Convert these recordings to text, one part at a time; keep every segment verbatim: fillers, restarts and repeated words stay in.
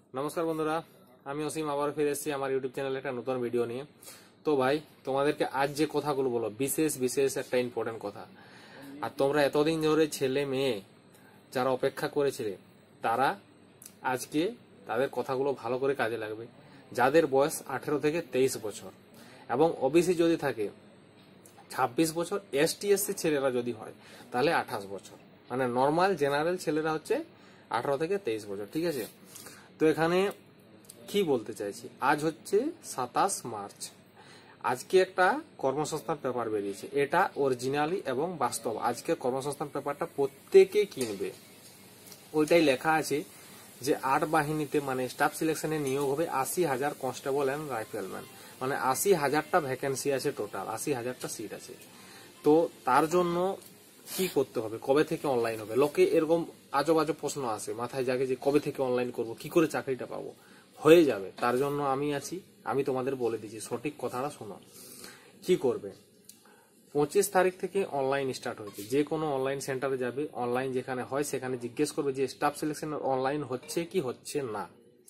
নমস্কার বন্ধুরা, আমি অসীম আবার ফিরে এসেছি আমার ইউটিউব চ্যানেলে একটা নতুন ভিডিও নিয়ে। তো ভাই, তোমাদেরকে আজ যে কথাগুলো বলো বিশেষ বিশেষ একটা ইম্পর্টেন্ট কথা। আর তোমরা এতদিন ধরে ছেলে মেয়ে যারা অপেক্ষা করেছিলে তারা আজকে তাদের কথাগুলো ভালো করে কাজে লাগবে। যাদের বয়স আঠেরো থেকে তেইশ বছর এবং ওবিসি যদি থাকে ছাব্বিশ বছর, এসটি এসসি ছেলেরা যদি হয় তাহলে আঠাশ বছর, মানে নর্মাল জেনারেল ছেলেরা হচ্ছে আঠারো থেকে তেইশ বছর। ঠিক আছে, তো এখানে কি বলতে চাইছি, আজ হচ্ছে সাতাশ মার্চ। আজকে একটা কর্মসংস্থান পেপার বেরিয়েছে, এটা অরিজিনালি এবং বাস্তব। আজকে কর্মসংস্থান পেপারটা প্রত্যেকে কিনবে। ওইটাই লেখা আছে যে আট বাহিনীতে মানে স্টাফ সিলেকশনে নিয়োগ হবে আশি হাজার কনস্টেবল অ্যান্ড রাইফেলম্যান, মানে আশি হাজারটা ভ্যাকেন্সি আছে, টোটাল আশি হাজারটা সিট আছে। তো তার জন্য কি করতে হবে, কবে থেকে অনলাইন হবে? লোকে এরকম আজব আজব প্রশ্ন আসে মাথায় জাগে যে কবে থেকে অনলাইন করব, কি করে চাকরিটা পাবো। হয়ে যাবে, তার জন্য আমি আছি, আমি তোমাদের বলে দিচ্ছি সঠিক কথাটা শোনো। কি করবে, পঁচিশ তারিখ থেকে অনলাইন স্টার্ট হয়েছে। যে কোনো অনলাইন সেন্টারে যাবে, অনলাইন যেখানে হয় সেখানে জিজ্ঞেস করবে যে স্টাফ সিলেকশন অনলাইন হচ্ছে কি হচ্ছে না,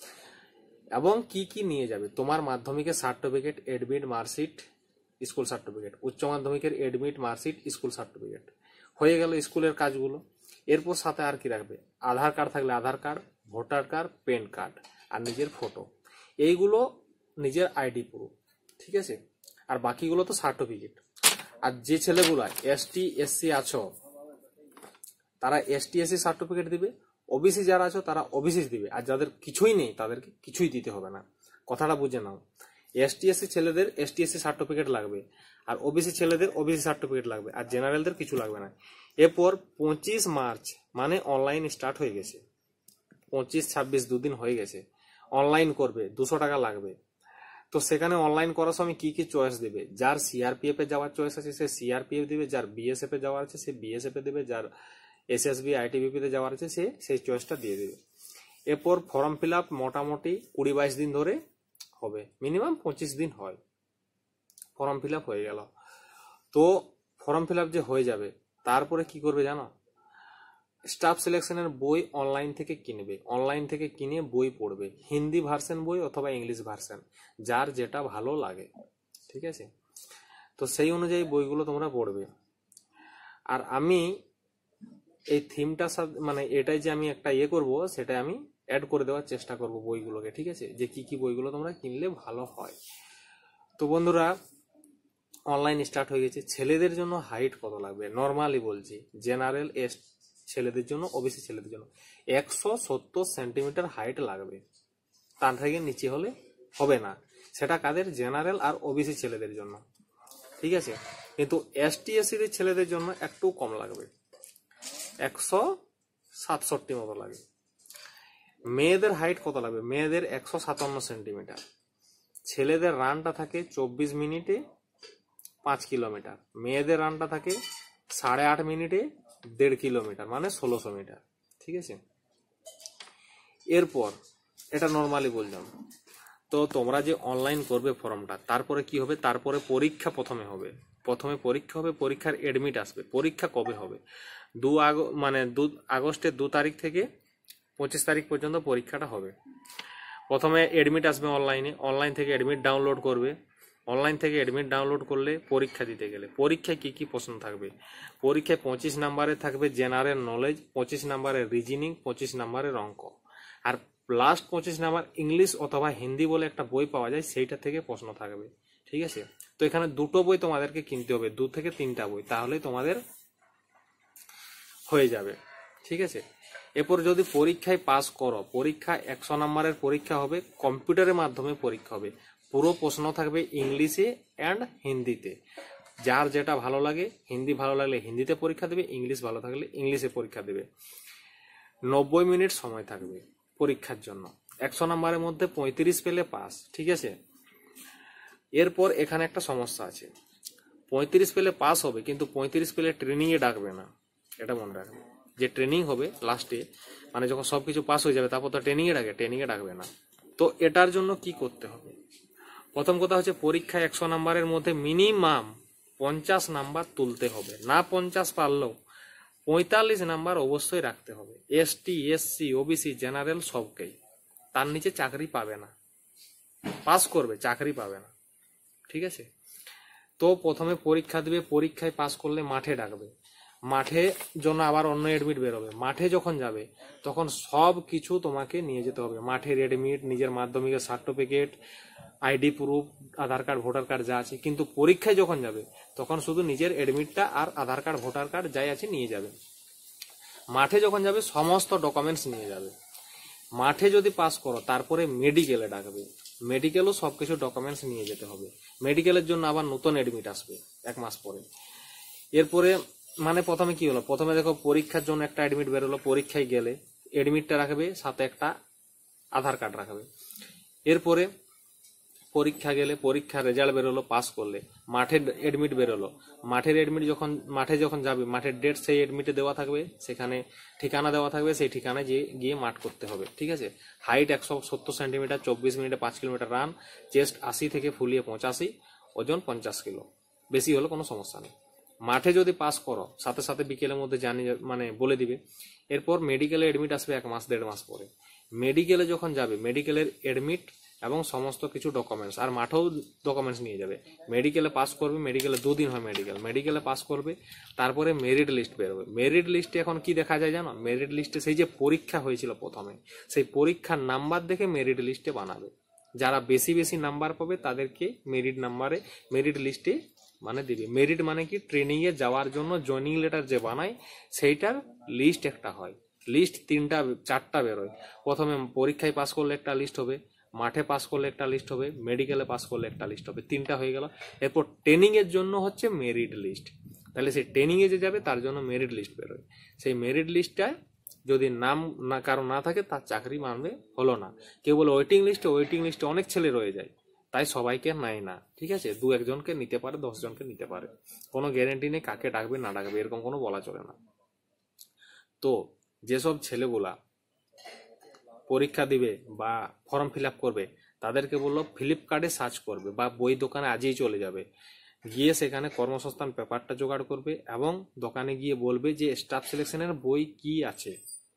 এবং কি কি নিয়ে যাবে। তোমার মাধ্যমিকের certificate, admit, marksheet, school certificate, উচ্চ মাধ্যমিকের এডমিট, মার্কশিট, স্কুল সার্টিফিকেট। হয়ে গেল স্কুলের কাজগুলো। এরপর সাথে আর কি রাখবে, আধার কার্ড থাকলে Aadhaar card, voter card, PAN card আর নিজের ফটো, এইগুলো নিজের আইডি প্রুফ। ঠিক আছে, আর বাকিগুলো তো সার্টিফিকেট। আর যে ছেলেগুলা এসটি এসসি আছো তারা এসটি এসসি সার্টিফিকেট দিবে, ওবিসি যারা আছো তারা ওবিসি দিবে, আর যাদের কিছুই নেই তাদেরকে কিছুই দিতে হবে না। কথাটা বুঝে নাও, এসটি এসসি ছেলেদের এসটি এসসি সার্টিফিকেট লাগবে, আর ওবিসি ছেলেদের ওবিসি সার্টিফিকেট লাগবে, আর জেনারেলদের কিছু লাগবে না। এরপর পঁচিশ মার্চ মানে অনলাইন স্টার্ট হয়ে গেছে, পঁচিশ ছাব্বিশ দুদিন হয়ে গেছে। অনলাইন করবে, দুশো টাকা লাগবে। তো সেখানে অনলাইন করার সময় কি কি চয়েস দেবে, যার সিআরপিএফ এ যাওয়ার চয়েস আছে সে সিআরপিএফ দিবে, যার বিএসএফ এ যাওয়ার আছে সে বিএসএফ এ দেবে, যার এসএসবি আইটিবিপি তে যাওয়ার আছে সে সেই চয়েসটা দিয়ে দেবে। এরপর ফর্ম ফিল আপ মোটামুটি কুড়ি বাইশ দিন ধরে হবে, মিনিমাম পঁচিশ দিন হয়। ফর্ম ফিল আপ হয়ে গেল, তো ফর্ম ফিল আপ যে হয়ে যাবে তারপরে কি করবে জানো, স্টাফ সিলেকশনের বই অনলাইন থেকে কিনবে। অনলাইন থেকে কিনে বই পড়বে, হিন্দি ভার্সন বই অথবা ইংলিশ ভার্সন, যার যেটা ভালো লাগে। ঠিক আছে, তো সেই অনুযায়ী বইগুলো তোমরা পড়বে। আর আমি এই থিমটার সাথে মানে এটাই যে আমি একটা ইয়ে করব সেটা আমি অ্যাড করে দেওয়ার চেষ্টা করব বইগুলোকে। ঠিক আছে, যে কি কি বইগুলো তোমরা কিনলে ভালো হয়। তো বন্ধুরা, অনলাইন স্টার্ট হয়ে গেছে। ছেলেদের জন্য হাইট কত লাগবে, নর্মালি বলছি, জেনারেল এস ছেলেদের জন্য, ওবিসি ছেলেদের জন্য একশো সত্তর সেন্টিমিটার হাইট লাগবে, তার থেকে নিচে হলে হবে না। সেটা কাদের, জেনারেল আর ওবিসি ছেলেদের জন্য। ঠিক আছে, কিন্তু এসটি এসসিদের ছেলেদের জন্য একটু কম লাগবে, একশো সাতষট্টি মতো লাগে। মেয়েদের হাইট কত লাগবে, মেয়েদের একশো সাতান্ন সেন্টিমিটার। ছেলেদের রানটা থাকে চব্বিশ মিনিটে পাঁচ কিলোমিটার, মেয়েদের রানটা থাকে সাড়ে আট মিনিটে দেড় কিলোমিটার, মানে ষোলোশো মিটার। ঠিক আছে, এরপর এটা নর্মালি বললাম। তো তোমরা যে অনলাইন করবে ফর্মটা, তারপরে কি হবে, তারপরে পরীক্ষা প্রথমে হবে। প্রথমে পরীক্ষা হবে, পরীক্ষার এডমিট আসবে। পরীক্ষা কবে হবে, দু আগ মানে দু আগস্টের দু তারিখ থেকে পঁচিশ তারিখ পর্যন্ত পরীক্ষাটা হবে। প্রথমে এডমিট আসবে অনলাইনে, অনলাইন থেকে এডমিট ডাউনলোড করবে। অনলাইন থেকে এডমিট ডাউনলোড করলে পরীক্ষা দিতে গেলে পরীক্ষায় কি কি প্রশ্ন থাকবে, পরীক্ষায় পঁচিশ নাম্বারে থাকবে জেনারেল নলেজ, পঁচিশ নাম্বারের রিজনিং, পঁচিশ নাম্বারের অঙ্ক, আর লাস্ট পঁচিশ নাম্বার ইংলিশ অথবা হিন্দি বলে একটা বই পাওয়া যায়, সেইটা থেকে প্রশ্ন থাকবে। ঠিক আছে, তো এখানে দুটো বই তোমাদেরকে কিনতে হবে, দু থেকে তিনটা বই, তাহলে তোমাদের হয়ে যাবে। ঠিক আছে, এরপর যদি পরীক্ষায় পাস করো, পরীক্ষা একশো নাম্বারের পরীক্ষা হবে, কম্পিউটারের মাধ্যমে পরীক্ষা হবে। পুরো প্রশ্ন থাকবে ইংলিশে অ্যান্ড হিন্দিতে, যার যেটা ভালো লাগে, হিন্দি ভালো লাগলে হিন্দিতে পরীক্ষা দেবে, ইংলিশ ভালো থাকলে ইংলিশে পরীক্ষা দেবে। নব্বই মিনিট সময় থাকবে পরীক্ষার জন্য, একশো নাম্বারের মধ্যে পঁয়ত্রিশ পেলে পাস। ঠিক আছে, এরপর এখানে একটা সমস্যা আছে, পঁয়ত্রিশ পেলে পাস হবে, কিন্তু পঁয়ত্রিশ পেলে ট্রেনিং এ ডাকবে না, এটা মনে রাখবে। যে ট্রেনিং হবে লাস্টে, মানে যখন সবকিছু পাস হয়ে যাবে তারপর তো ট্রেনিং এ ডাকে, ট্রেনিং এ ডাকবে না। তো এটার জন্য কি করতে হবে, প্রথম কথা হচ্ছে পরীক্ষা একশো নাম্বারের মধ্যে মিনিমাম পঞ্চাশ নাম্বার তুলতে হবে, না পঞ্চাশ পারলেও পঁয়তাল্লিশ নাম্বার অবশ্যই রাখতে হবে, এসটি এসসি ওবিসি জেনারেল সবকেই। তার নিচে চাকরি পাবে না। পাস করবে, চাকরি পাবে না, ঠিক আছে। তো প্রথমে পরীক্ষা দিবে, পরীক্ষায় পাস করলে মাঠে ডাকবে, মাঠে জন্য আবার অন্য এডমিট বেরোবে। মাঠে যখন যাবে তখন সব কিছু তোমাকে নিয়ে যেতে হবে, মাঠের এডমিট, নিজের মাধ্যমিকের certificate, ID proof, Aadhaar card, voter card যা আছে। কিন্তু পরীক্ষায় যখন যাবে তখন শুধু নিজের এডমিটটা আর আধার কার্ড, ভোটার কার্ড যাই আছে নিয়ে যাবে। মাঠে যখন যাবে সমস্ত ডকুমেন্টস নিয়ে যাবে। মাঠে যদি পাস করো তারপরে মেডিকেলে ডাকবে, মেডিকেলও সবকিছু ডকুমেন্টস নিয়ে যেতে হবে। মেডিকেলের জন্য আবার নতুন এডমিট আসবে এক মাস পরে। এরপরে মানে প্রথমে কি হলো, প্রথমে দেখো পরীক্ষার জন্য একটা এডমিট বেরোলো, পরীক্ষায় গেলে এডমিটটা রাখবে, সাথে একটা আধার কার্ড রাখবে। এরপরে পরীক্ষা গেলে পরীক্ষার রেজাল্ট বেরোলো, পাস করলে মাঠের এডমিট বেরোলো, মাঠের এডমিট যখন মাঠে যখন যাবে মাঠের ডেট সেই এডমিটে দেওয়া থাকবে, সেখানে ঠিকানা দেওয়া থাকবে, সেই ঠিকানায় গিয়ে গিয়ে মাঠ করতে হবে, ঠিক আছে। হাইট একশো সত্তর সেন্টিমিটার, চব্বিশ মিনিটে পাঁচ কিলোমিটার রান, চেস্ট আশি থেকে ফুলিয়ে পঁচাশি, ওজন পঞ্চাশ কিলো, বেশি হলে কোনো সমস্যা নেই। মাঠে যদি পাস করো সাথে সাথে বিকেলের মধ্যে জানি মানে বলে দিবে। এরপর মেডিকেলে এডমিট আসবে এক মাস দেড় মাস পরে। মেডিকেলে যখন যাবে মেডিকেলের এডমিট এবং সমস্ত কিছু ডকুমেন্টস, আর মাঠেও ডকুমেন্টস নিয়ে যাবে। মেডিকেলে পাস করবে, মেডিকেলে দুদিন হয় মেডিকেল, মেডিকেলে পাস করবে, তারপরে মেরিট লিস্ট বেরোবে। মেরিট লিস্টে এখন কি দেখা যায় জানো, মেরিট লিস্টে সেই যে পরীক্ষা হয়েছিল প্রথমে, সেই পরীক্ষার নাম্বার দেখে মেরিট লিস্টে বানাবে। যারা বেশি বেশি নাম্বার পাবে তাদেরকে মেরিট নাম্বারে মেরিট লিস্টে মানে দিবে। মেরিট মানে কি, ট্রেনিং এ যাওয়ার জন্য জয়নিং লেটার যে বানায় সেইটার লিস্ট একটা হয়। লিস্ট তিনটা চারটা বেরোয়। প্রথমে পরীক্ষায় পাস করলে একটা লিস্ট হবে, মাঠে পাস করলে একটা লিস্ট হবে, মেডিকেলে পাস করলে একটা লিস্ট হবে, তিনটা হয়ে গেল। এরপর ট্রেনিং এর জন্য হচ্ছে মেরিট লিস্ট। তাহলে সেই ট্রেনিং এ যে যাবে তার জন্য মেরিট লিস্ট বেরোয়। সেই মেরিট লিস্টটায় যদি নাম না কারো না থাকে তার চাকরি মানবে হলো না। কেউ বলে ওয়েটিং লিস্টে, ওয়েটিং লিস্টে অনেক ছেলে রয়ে যায়, তাই সবাইকে নেয় না, ঠিক আছে। দু একজনকে নিতে পারে, দশ জনকে নিতে পারে, কোনো গ্যারেন্টি নেই কাকে ডাকবে না ডাকবে, এরকম কোনো বলা চলে না। তো যেসব ছেলেগুলা পরীক্ষা দিবে বা ফর্ম ফিল আপ করবে তাদেরকে বললো ফ্লিপকার্টে সার্চ করবে বা বই দোকানে আজই চলে যাবে, গিয়ে সেখানে কর্মসংস্থান পেপারটা জোগাড় করবে এবং দোকানে গিয়ে বলবে যে স্টাফ সিলেকশনের বই কি আছে।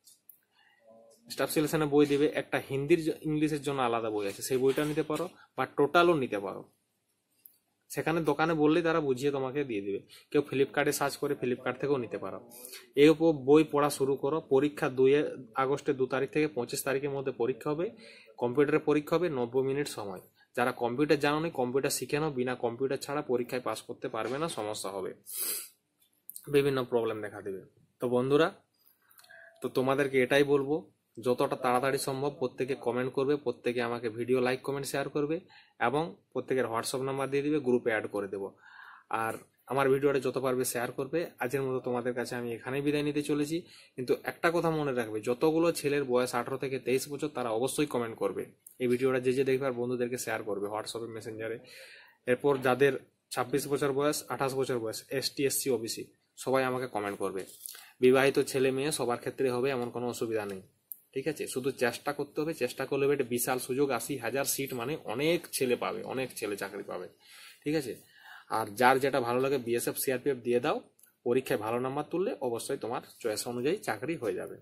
স্টাফ সিলেকশনের বই দেবে, একটা হিন্দির ইংলিশের জন্য আলাদা বই আছে, সেই বইটা নিতে পারো বা টোটালও নিতে পারো। সেখানে দোকানে বললেই তারা বুঝিয়ে তোমাকে দিয়ে দিবে। কেউ ফ্লিপকার্টে সার্চ করে ফ্লিপকার্ট থেকেও নিতে পারো। এই উপর বই পড়া শুরু করো। পরীক্ষা দুই আগস্টের দু তারিখ থেকে পঁচিশ তারিখের মধ্যে পরীক্ষা হবে। কম্পিউটারে পরীক্ষা হবে, নব্বই মিনিট সময়। যারা কম্পিউটার জানো নি কম্পিউটার শিখে নাও, বিনা কম্পিউটার ছাড়া পরীক্ষায় পাস করতে পারবে না, সমস্যা হবে, বিভিন্ন প্রবলেম দেখা দেবে। তো বন্ধুরা, তো তোমাদেরকে এটাই বলবো, যতটা তাড়াতাড়ি সম্ভব প্রত্যেকে কমেন্ট করবে, প্রত্যেকে আমাকে ভিডিও লাইক কমেন্ট শেয়ার করবে এবং প্রত্যেকের হোয়াটসঅ্যাপ নাম্বার দিয়ে দিবে, গ্রুপে অ্যাড করে দেবো। আর আমার ভিডিওটা যত পারবে শেয়ার করবে। আজকের মতো তোমাদের কাছে আমি এখানেই বিদায় নিতে চলেছি। কিন্তু একটা কথা মনে রাখবে, যতগুলো ছেলের বয়স আঠারো থেকে তেইশ বছর তারা অবশ্যই কমেন্ট করবে। এই ভিডিওটা যে যে দেখবে আর বন্ধুদেরকে শেয়ার করবে হোয়াটসঅ্যাপে, মেসেঞ্জারে। এরপর যাদের ছাব্বিশ বছর বয়স, আঠাশ বছর বয়স, এসটি এসসি ওবিসি সবাই আমাকে কমেন্ট করবে। বিবাহিত ছেলে মেয়ে সবার ক্ষেত্রে হবে, এমন কোনো অসুবিধা নেই, ঠিক আছে। শুধু চেষ্টা করতে হবে, চেষ্টা করলে এটা বিশাল সুযোগ। আশি হাজার সিট মানে অনেক ছেলে পাবে, অনেক ছেলে চাকরি পাবে, ঠিক আছে। আর যার যেটা ভালো লাগে বিএসএফ সিআরপিএফ দিয়ে দাও। পরীক্ষায় ভালো নাম্বার তুললে অবশ্যই তোমার চয়েস অনুযায়ী চাকরি হয়ে যাবে,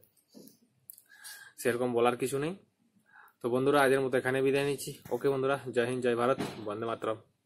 সেরকম বলার কিছু নেই। তো বন্ধুরা, আজকের মতো এখানে বিদায় নিচ্ছি। ওকে বন্ধুরা, জয় হিন্দ, জয় ভারত, বন্দে মাতরম।